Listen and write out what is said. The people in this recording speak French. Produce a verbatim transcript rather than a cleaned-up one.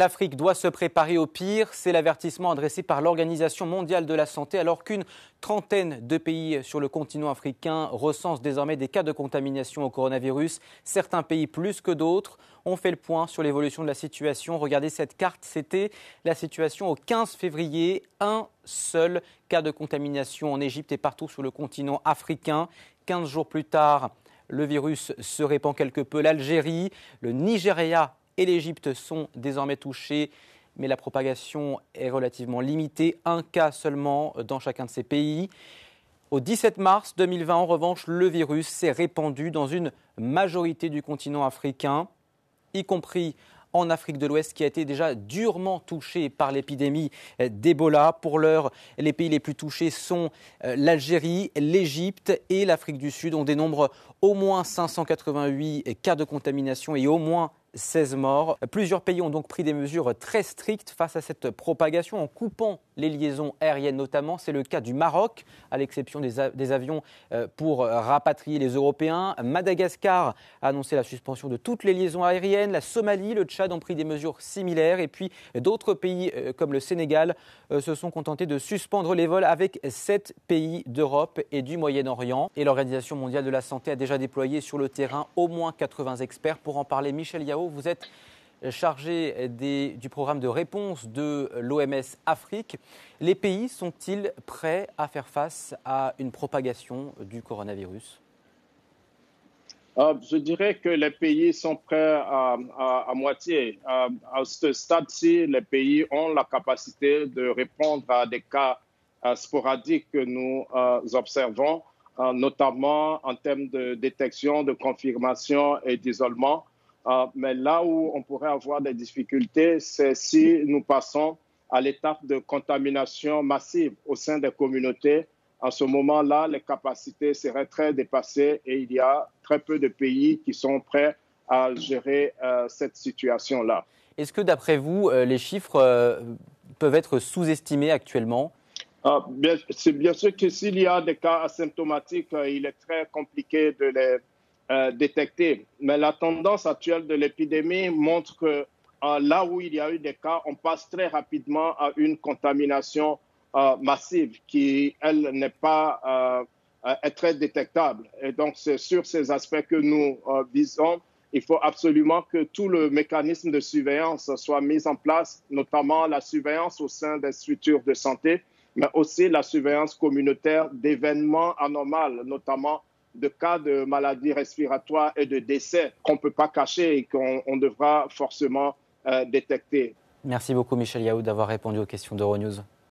L'Afrique doit se préparer au pire, c'est l'avertissement adressé par l'Organisation mondiale de la santé alors qu'une trentaine de pays sur le continent africain recensent désormais des cas de contamination au coronavirus. Certains pays plus que d'autres. On fait le point sur l'évolution de la situation. Regardez cette carte, c'était la situation au quinze février. Un seul cas de contamination en Égypte et partout sur le continent africain. quinze jours plus tard, le virus se répand quelque peu. L'Algérie, le Nigeria et l'Égypte sont désormais touchés, mais la propagation est relativement limitée. Un cas seulement dans chacun de ces pays. Au dix-sept mars deux mille vingt, en revanche, le virus s'est répandu dans une majorité du continent africain, y compris en Afrique de l'Ouest, qui a été déjà durement touchée par l'épidémie d'Ebola. Pour l'heure, les pays les plus touchés sont l'Algérie, l'Égypte et l'Afrique du Sud. On dénombre au moins cinq cent quatre-vingt-huit cas de contamination et au moins seize morts. Plusieurs pays ont donc pris des mesures très strictes face à cette propagation en coupant les liaisons aériennes notamment. C'est le cas du Maroc, à l'exception des, a- des avions euh, pour rapatrier les Européens. Madagascar a annoncé la suspension de toutes les liaisons aériennes. La Somalie, le Tchad ont pris des mesures similaires. Et puis d'autres pays euh, comme le Sénégal euh, se sont contentés de suspendre les vols avec sept pays d'Europe et du Moyen-Orient. Et l'Organisation mondiale de la santé a déjà déployé sur le terrain au moins quatre-vingts experts. Pour en parler, Michel Yao, vous êtes chargé des, du programme de réponse de l'O M S Afrique. Les pays sont-ils prêts à faire face à une propagation du coronavirus ? Euh, je dirais que les pays sont prêts à, à, à moitié. Euh, à ce stade-ci, les pays ont la capacité de répondre à des cas euh, sporadiques que nous euh, observons, euh, notamment en termes de détection, de confirmation et d'isolement. Euh, mais là où on pourrait avoir des difficultés, c'est si nous passons à l'étape de contamination massive au sein des communautés. À ce moment-là, les capacités seraient très dépassées et il y a très peu de pays qui sont prêts à gérer euh, cette situation-là. Est-ce que d'après vous, euh, les chiffres euh, peuvent être sous-estimés actuellement ? Euh, bien, c'est bien sûr que s'il y a des cas asymptomatiques, euh, il est très compliqué de les euh, détecter. Mais la tendance actuelle de l'épidémie montre que euh, là où il y a eu des cas, on passe très rapidement à une contamination euh, massive qui, elle, n'est pas euh, est très détectable. Et donc, c'est sur ces aspects que nous euh, visons. Il faut absolument que tout le mécanisme de surveillance soit mis en place, notamment la surveillance au sein des structures de santé, mais aussi la surveillance communautaire d'événements anormaux, notamment de cas de maladies respiratoires et de décès qu'on ne peut pas cacher et qu'on on devra forcément euh, détecter. Merci beaucoup Michel Yao d'avoir répondu aux questions d'Euronews.